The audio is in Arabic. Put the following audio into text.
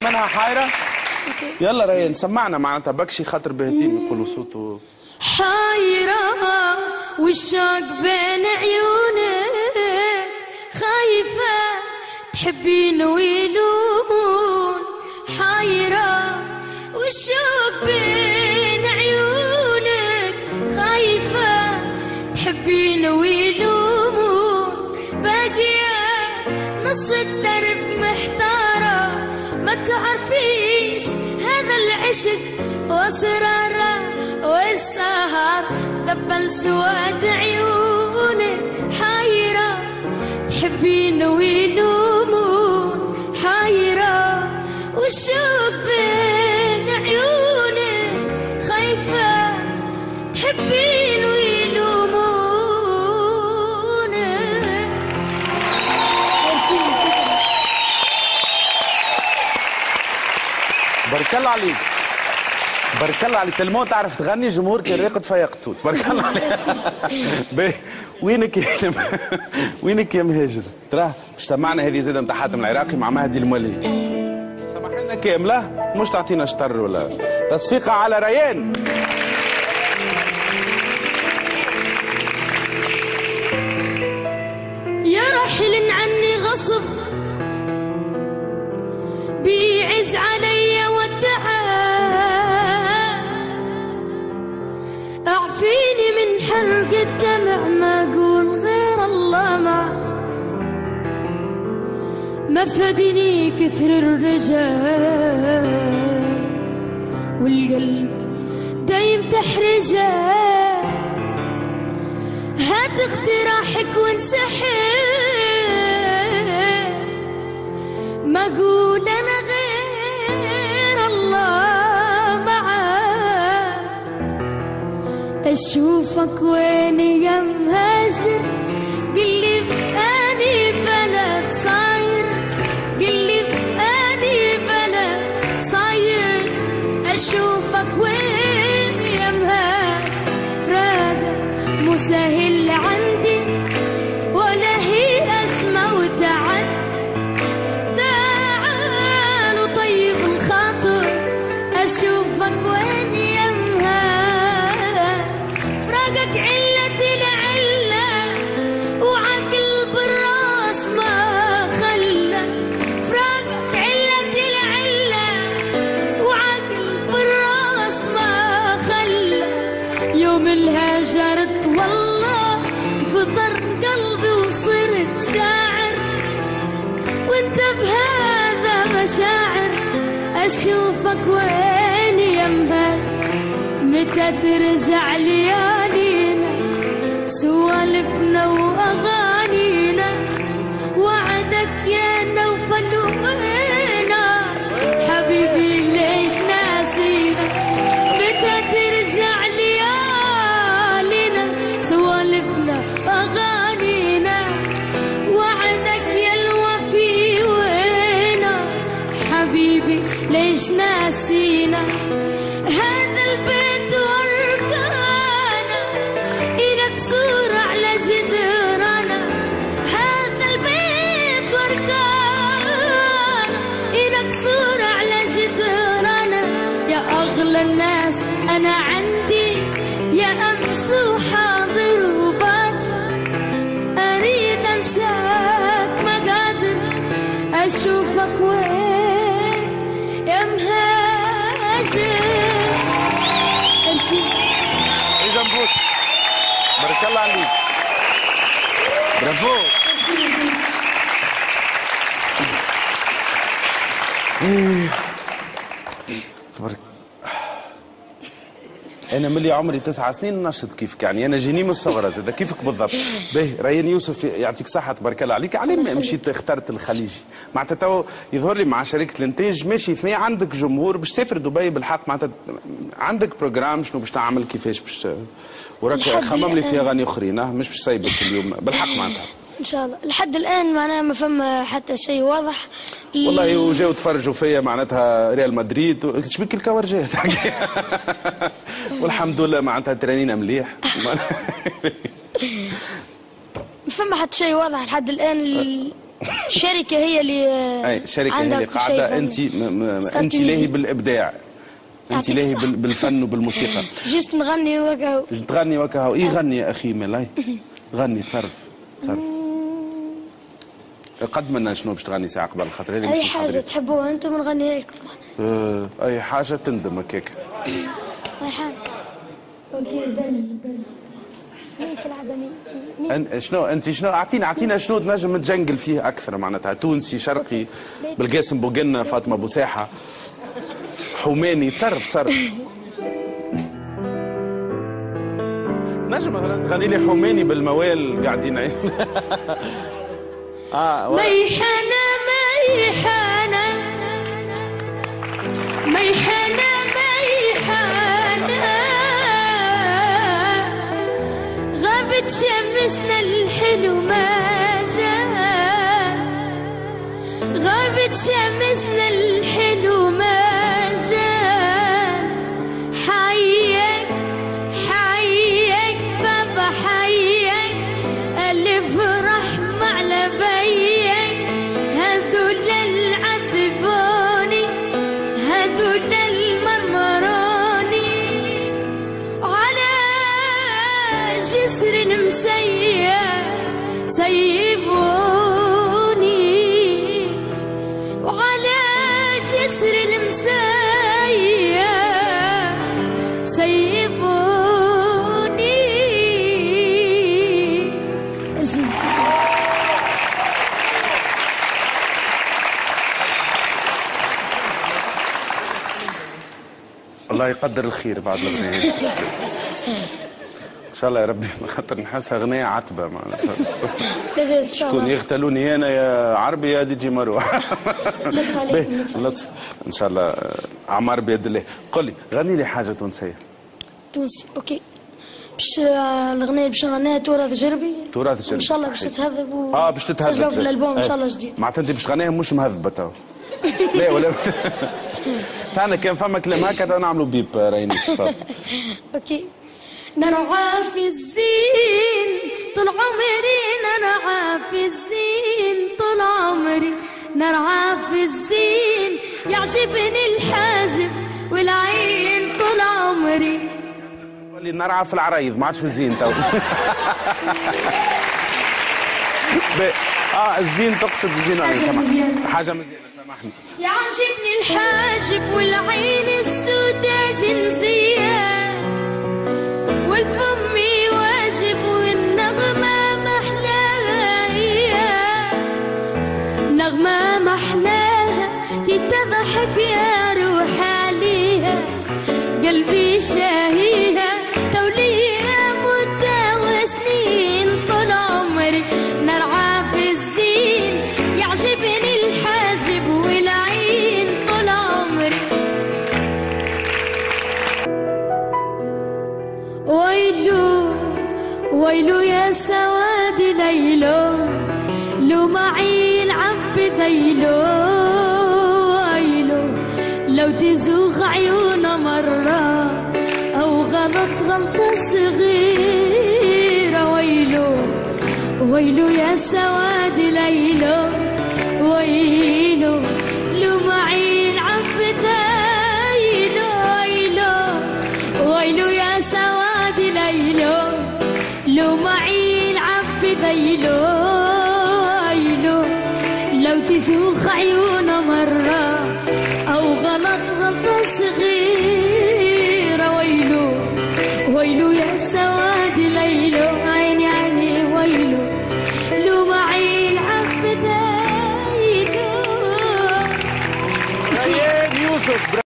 منها حايرة؟ يلا ريان سمعنا معناتها بكشي خاطر بهتين يقولوا صوته. حايرة والشوق بين عيونك، خايفة تحبين ويلومون. حايرة والشوق بين عيونك، خايفة تحبين ويلومون. باقية نص الدرب محتارة، ما تعرفيش هذا العشق واسراره والسهر ذبل سواد عيونك. حايرة تحبين ويلومون، حايرة والشوق بين عيونك، خايفة تحبين ويلومونك. بارك الله عليك، بارك الله عليك. تلمون تعرف تغني، جمهور كان راقد فيقتل. بارك الله عليك. وينك يا مهاجر؟ تراه باش سمعنا هذه زاده نتاع حاتم العراقي مع مهدي المولي. سمح لنا كامله، مش تعطينا شطر ولا تصفيقه على ريان. يا راحل عني غصب، بيعز علي والدعاء، اعفيني من حرق الدمع، ما اقول غير الله معه. ما فادني كثر الرجال، والقلب دايم تحرجه. هات اقتراحك وانسحب، ما اقول انا غير الله معاه. اشوفك وين يا مهاجر، قلي بأني بلد صاير، قلي بأني بلد صاير. اشوفك وين يا مهاجر، فراقك مو سهل عندي، ولا هي أزمة وتعدي. أشوفك وين يا مهاج، فراقك علة العلة، وعقل بالراس ما خلى. فراقك علة العلة، وعقل بالراس ما خلى. يوم الهاجرت والله انفطر قلبي وصرت شاعر، وانت بهذا مشاعر. أشوفك وين يا مهاج، متى ترجع ليالينا، سوالفنا وأغانينا. وعدك يا نوفل وينا، حبيبي ليش ناسينا. متى ترجع ليالينا، سوالفنا وأغانينا. وعدك يا الوفي وينا، حبيبي ليش ناسينا. هذا البيت واركانه، إلك صورة على جدرانه. هذا البيت واركانه، إلك صورة على جدرانه. يا أغلى الناس أنا عندي، يا أمس وحاضر وباكر. أريد أنساك ما قادر، أشوفك وين يا مهاجر. إذا بوس بارك الله عليك، برافو. تبارك. أنا ملي عمري 9 سنين نشط كيفك، يعني أنا جيني من الصغر زاد كيفك بالضبط. باهي ريان يوسف يعطيك صحة تبارك الله عليك. علي مشيت اخترت الخليجي؟ معناتها تو يظهر لي مع شركة الإنتاج ماشي في عندك جمهور باش تسافر دبي بالحق، معناتها عندك بروجرام شنو باش تعمل كيفاش باش وراك خمم لي في أغاني أخرين، مش باش سايبك اليوم بالحق معناتها. ان شاء الله. لحد الان معناها ما فما حتى شيء واضح. والله وجاو تفرجوا فيا معناتها ريال مدريد شبيك الكورجات والحمد لله معناتها ترانينا مليح. ما فما حتى شيء واضح لحد الان. الشركة هي اللي اي الشركه هي عندها اللي كل شيء قاعده، فني. انت لاهي بالابداع، انت يعطيك لاهي الصحة. بالفن وبالموسيقى. جست نغني وكاو. تغني وكهو، ايه غني يا اخي ملاي، غني تصرف. قد منا شنو باش تغني ساعه قبل خاطر هذه أي مش حاجة محضرين. تحبوها أنتم نغنيها لكم. اي حاجه تندم هكاك. أي حاجة. أوكي دل. مين كالعادة مين؟ شنو انت شنو اعطينا شنو تنجم تجنقل فيه اكثر معناتها، تونسي شرقي بالقاسم بوقنا فاطمه بوساحه حوماني، تصرف. نجم مثلا تغني لي حوماني بالموال قاعدين ميحانة غابت شمسنا الحلو ما جاء، غابت شمسنا الحلو ما جاء. حيك بابا حيك، ألف رحمة على بيك. هذول العذبوني، هذول المرمروني، على جسر سيبوني، وعلى جسر سيبوني. الله يقدر الخير بعد الأغنية. ان شاء الله يا ربي، خاطر نحسها اغنيه عتبه معناتها. لاباس إن شاء شكون الله. يغتالوني انا يا عربي يا دي جي مروه. لطف عليك. لطف ان شاء الله، اعمار بيد الله. قل لي غني لي حاجه تونسيه. تونسي أوكي. باش الأغنية باش نغنيها تراث جربي. تراث جربي إن شاء الله باش تتهذب باش تتهذب سجلوا في الألبوم إن شاء الله جديد. معناتها أنت باش تغنيها مش مهذبة تو. لا ولا تاعنا كان فما كلام هكا نعملوا بيب رايني. أوكي. نرعى في الزين طول عمري، نرعى في الزين طول عمري، نرعى في الزين. يعجبني الحاجب والعين طول عمري. اللي نرعى في العرايض ما عادش في الزين تو. الزين تقصد الزين. حاجة مزيانة سامحني. يعجبني الحاجب والعين السوداء جنزية، والفم واجب والنغمة محلاها، نغمة محلاها كي تضحك يا روح عليها. قلبي شاهيها توليها مدة وسنين طول عمري، نرعى في الزين. يعجبني الحاجب والعين طول عمري. ويلو يا سواد ليلو، لو معي العب ذيلو. ويلو لو تزوغ عيونه مرة، أو غلطة صغيرة. ويلو يا سواد ليلو، ويلو لو معي العب ذيلو. ويلو يا سواد ليلو، لو معي العب ذيلو. لو تزوغ عيونه مرة، أو غلطة صغيرة. ويلو يا سواد ليلو، عيني ويلو لو معي العب ذيلو. يوسف